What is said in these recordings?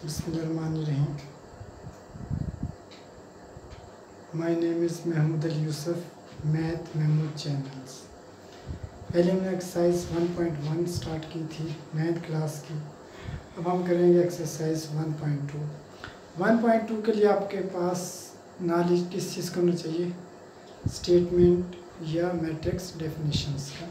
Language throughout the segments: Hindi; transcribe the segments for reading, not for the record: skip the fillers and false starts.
Bismillahirrahmanirrahim. My name is Mahmood Al Yusuf, Math Mahmood Channels. पहले हमने एक्सरसाइज 1.1 स्टार्ट की थी मैथ क्लास की। अब हम करेंगे एक्सरसाइज 1.2। 1.2 के लिए आपके पास नॉलेज किस चीज़ का होना चाहिए, स्टेटमेंट या मैट्रिक्स डेफिनेशंस का।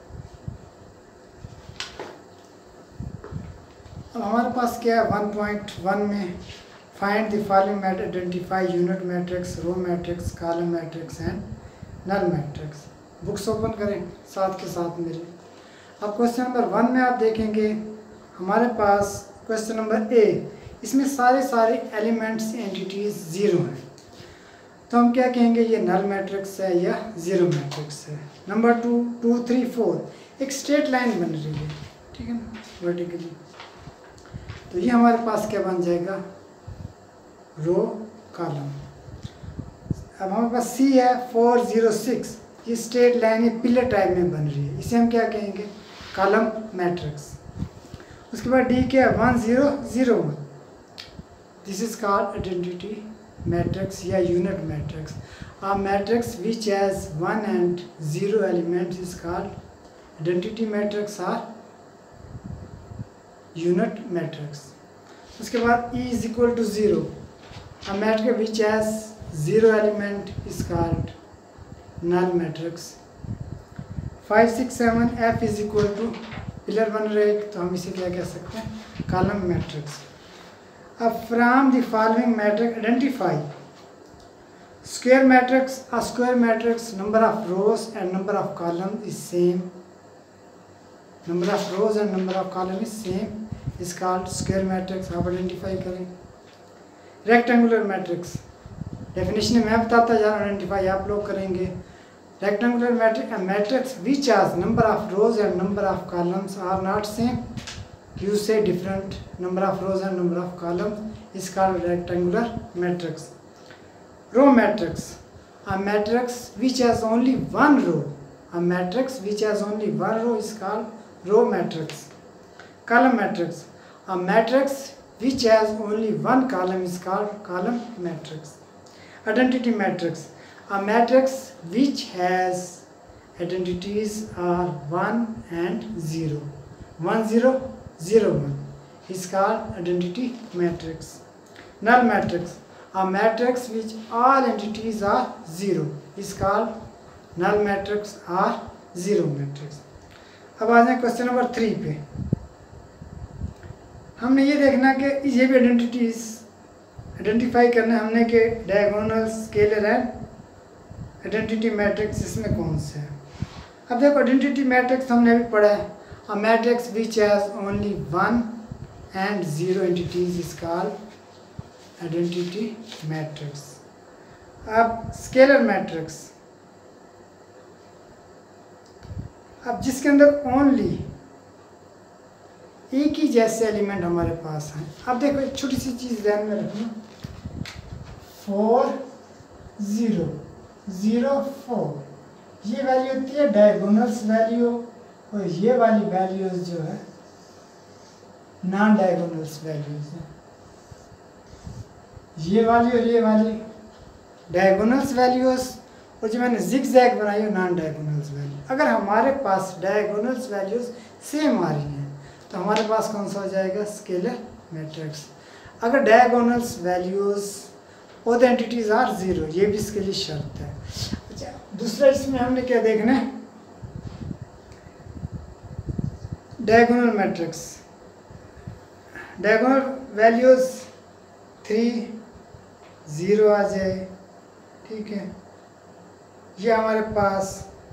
अब हमारे पास क्या है 1.1 में find the following matrix, identify unit matrix, row matrix, column matrix and null matrix. Books open करें साथ के साथ मेरे। अब क्वेश्चन नंबर 1 में आप देखेंगे हमारे पास क्वेश्चन नंबर ए, इसमें सारे एलिमेंट्स एंटिटीज ज़ीरो हैं, तो हम क्या कहेंगे ये नल मैट्रिक्स है या ज़ीरो मैट्रिक्स है। नंबर 2, 2, 3, 4 एक स्ट्रेट लाइन बन रही है, ठीक है ना, वर्टिकली, तो ये हमारे पास क्या बन जाएगा, रो कॉलम। अब हमारे पास सी है 4, 0, 6, ये स्ट्रेट लाइन है पिलर टाइप में बन रही है, इसे हम क्या कहेंगे, कॉलम मैट्रिक्स। उसके बाद डी क्या है 1, 0, 0, 1, this is called identity matrix या unit matrix. A matrix which has 1 and 0 elements is called identity matrix or unit matrix. उसके बाद E is equal to 0. A matrix which has 0 element is called null matrix. 5, 6, 7 F is equal to pillar बन रहे, तो हम इसे क्या कह सकते हैं, कॉलम मैट्रिक्स। अब from the following matrix identify square matrix. A square matrix number of rows and number of columns is same. Number of rows and number of columns is same, is called square matrix. आप आइडेंटिफाई करें। रेक्टेंगुलर मैट्रिक्स डेफिनेशन में मैं बताता जा रहा हूँ, आइडेंटिफाई आप लोग करेंगे। Rectangular matrix, matrix which has number of rows and number of columns are not same, you say different number of rows and number of columns is called rectangular matrix. Row matrix, a matrix which has only one row, a matrix which has only one row is called row matrix. Column matrix, a matrix which has only one column is called column matrix. Identity matrix, a matrix which has identities are 1 and 0, 1, 0, 0, 1 is called identity matrix. Null matrix, a matrix which all entities are 0 is called null matrix or zero matrix. अब आ जाए क्वेश्चन नंबर 3 पे। हमने ये देखना कि ये भी आइडेंटिटीज आइडेंटिफाई करना है हमने कि diagonal, scalar and identity matrix इसमें कौन से है। अब देखो आइडेंटिटी मैट्रिक्स हमने अभी पढ़ा है, a matrix which has only 1 and 0 entities is called identity matrix. अब स्केलर मैट्रिक्स, अब जिसके अंदर ओनली एक ही जैसे एलिमेंट हमारे पास हैं। अब देखो एक छोटी सी चीज़ ध्यान में रखना, 4, 0, 0, 4 ये वैल्यू होती है डायगोनल्स वैल्यू, और ये वाली वैल्यूज जो है नॉन डायगोनल्स वैल्यूज हैं। ये वाली और ये वाली डायगोनल्स वैल्यूज, और जो मैंने जिगजैग बनाई है नॉन डायगोनल्स वैल्यू। अगर हमारे पास डायगोनल्स वैल्यूज सेम आ रही हैं तो हमारे पास कौन सा हो जाएगा, स्केलर मैट्रिक्स। अगर डायगोनल्स वैल्यूज और द एंटिटीज आर 0, ये भी इसके लिए शर्त है। अच्छा, दूसरा इसमें हमने क्या देखना है, डायगोनल मैट्रिक्स, डायगोनल वैल्यूज 3, 0 आ जाए, ठीक है। ये हमारे पास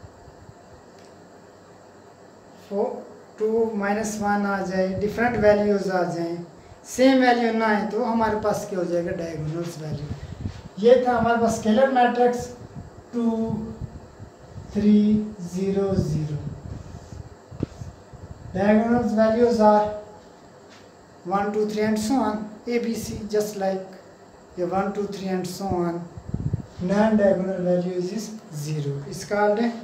4, 2, -1 आ जाए, डिफरेंट वैल्यूज आ जाएं, सेम वैल्यू ना है तो हमारे पास क्या हो जाएगा, डायगोनल्स वैल्यू। ये था हमारे पास scalar matrix 2, 3, 0, 0। Diagonals values are 1, 2, 3 and so on, ABC, just like 1, 2, 3 and so on. Non-diagonal values is 0. It's called a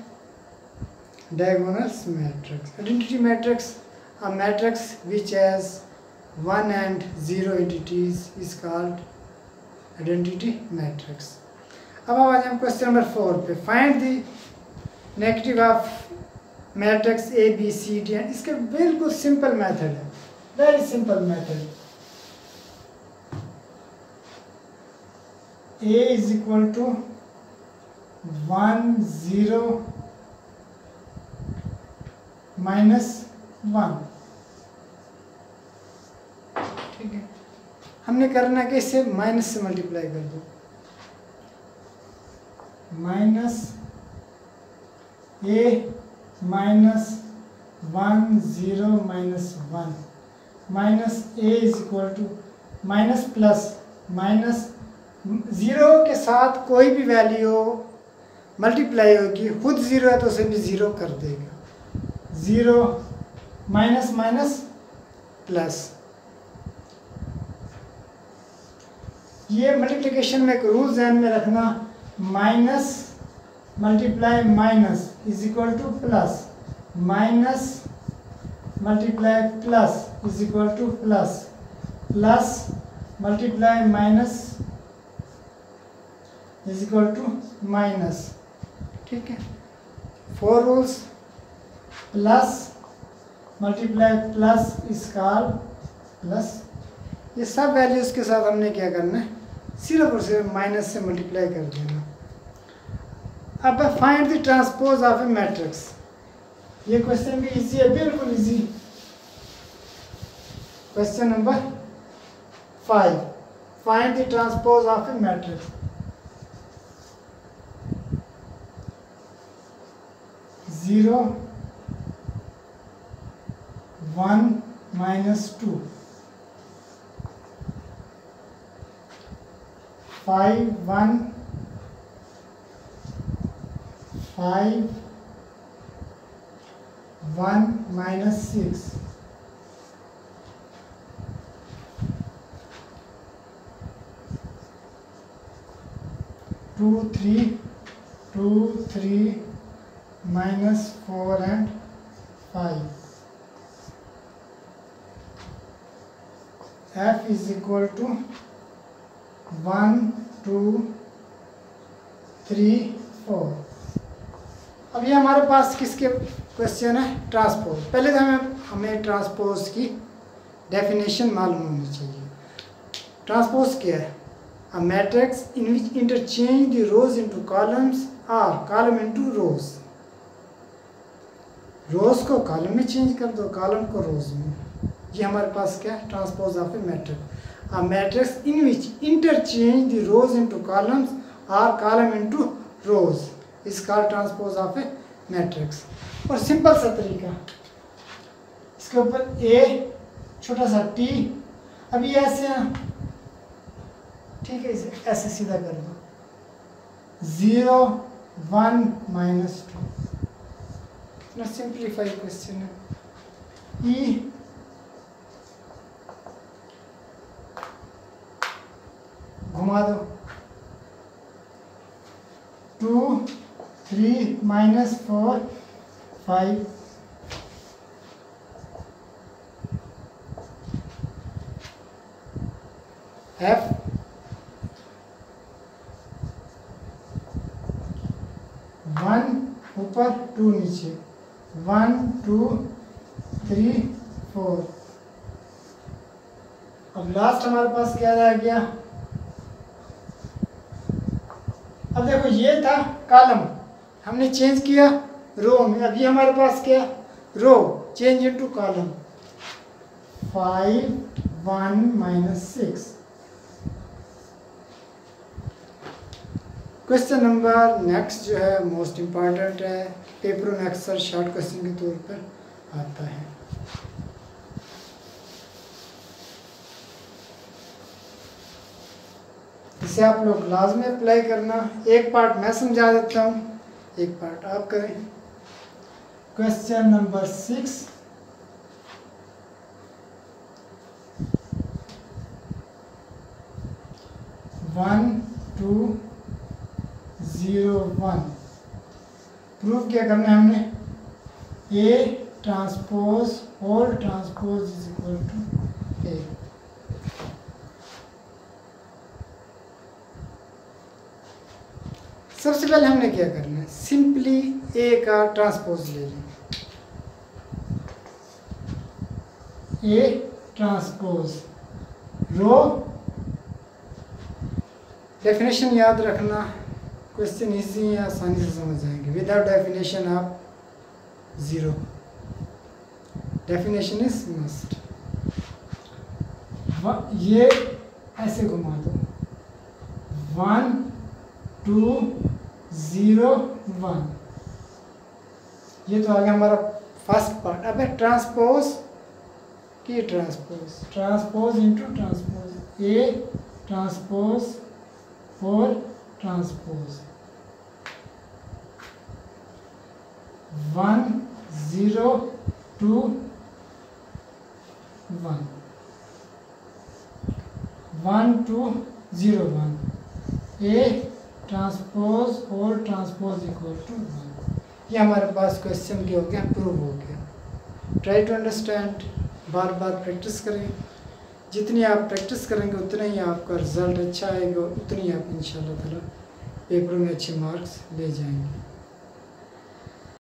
diagonal matrix. Identity matrix, a matrix which has 1 and 0 entities is called identity matrix. अब आ जाए हम क्वेश्चन नंबर 4 पे. Find the negative of matrix A B C D. इसके बिल्कुल सिंपल मेथड है, very simple method. A is equal to 1 0 minus 1. ठीक है, हमने करना कि इसे माइनस से मल्टीप्लाई कर दो. Minus A minus 1 0 minus 1 minus A is equal to minus plus minus 0 के साथ कोई भी वैल्यू मल्टीप्लाई होगी, खुद 0 है तो उसे भी 0 कर देगा. 0 माइनस माइनस प्लस. ये मल्टीप्लिकेशन में एक रूल ध्यान में रखना, minus multiply minus is equal to plus, minus multiply plus is equal to plus, plus multiply minus is equal to minus. ठीक है, 4 rules. Plus multiply plus is called plus. ये सब वैल्यूज के साथ हमने क्या करना है, सिर्फ और सिर्फ माइनस से मल्टीप्लाई कर देना. अब find the transpose of a matrix. ये क्वेश्चन भी इजी है, बिल्कुल easy. Question number 5. Find the transpose of a matrix. 0 1 minus 2 5 1 5 1 minus 6 2 3 2 3 minus 4 and 5. F is equal to 1 2 3 4. अब ये हमारे पास किसके क्वेश्चन है, ट्रांसपोज. पहले तो हमें ट्रांसपोज की डेफिनेशन मालूम होनी चाहिए. ट्रांसपोज क्या है? A matrix in which interchange the rows into columns और कॉलम इनटू रोज. रोज को कॉलम में चेंज कर दो, कॉलम को रोज में. ये हमारे पास क्या है, transpose of a matrix. A matrix in which interchange the rows into columns और column into rows is called transpose of a matrix. और सिंपल सा तरीका, इसके ऊपर ए छोटा सा टी. अब ये ऐसे है, ठीक है, इसे ऐसे सीधा कर दो. 0 1 minus 2. कितना सिंप्लीफाई क्वेश्चन है. ई घुमा दो. 2 3 minus 4 5. F 1 ऊपर 2 नीचे. 1 2 3 4. अब लास्ट हमारे पास क्या रह गया. अब देखो ये था कॉलम, हमने चेंज किया रो में. अब ये हमारे पास क्या, row change into column. 5 1 minus 6. Question number next जो है मोस्ट इम्पॉर्टेंट है, पेपरों में अक्सर शॉर्ट क्वेश्चन के तौर पर आता है. इसे आप लोग लाजमी अप्लाई करना. एक पार्ट मैं समझा देता हूँ, एक पार्ट आप करें. Question number 6. वन 2 0 1. प्रूफ क्या करना है हमने, A transpose whole transpose is equal to A. सबसे पहले हमने क्या करना है, सिंपली ए का ट्रांसपोज ले लें, ए ट्रांसपोज रो। डेफिनेशन याद रखना, क्वेश्चन इजी है, आसानी से समझ जाएंगे। विदाउट डेफिनेशन आप ज़ीरो, डेफिनेशन इज मस्ट। ये ऐसे घुमा दो, 1 2 0 1, ये तो आ गया हमारा फर्स्ट पार्ट। अब है ट्रांसपोज की transpose, transpose into transpose, A transpose और ट्रांसपोज, 1 0 2 1, 1 2 0 1, ए ट्रांसपोज और ट्रांसपोज इक्वल टू 1। ये हमारे पास क्वेश्चन क्या हो गया, प्रूव हो गया। ट्राई टू अंडरस्टैंड, बार बार प्रैक्टिस करें। जितनी आप प्रैक्टिस करेंगे उतना ही आपका रिजल्ट अच्छा आएगा, उतनी आप इंशाल्लाह ताला पेपर में अच्छे मार्क्स ले जाएंगे।